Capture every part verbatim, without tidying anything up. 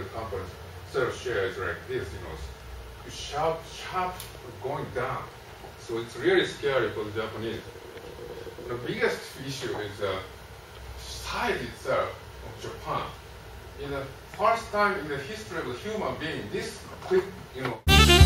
company sell shares like this, you know, sharp, sharp going down. So it's really scary for the Japanese. The biggest issue is the size itself of Japan. In the first time in the history of the human being, this quick, you know.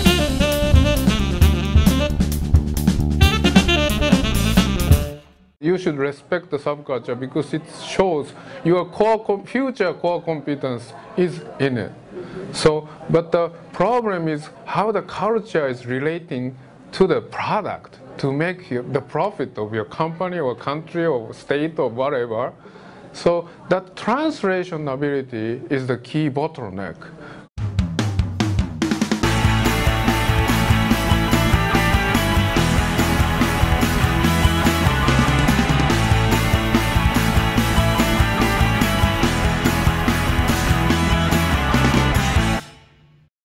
You should respect the subculture because it shows your core future core competence is in it. So, but the problem is how the culture is relating to the product to make the profit of your company or country or state or whatever. So that translation ability is the key bottleneck.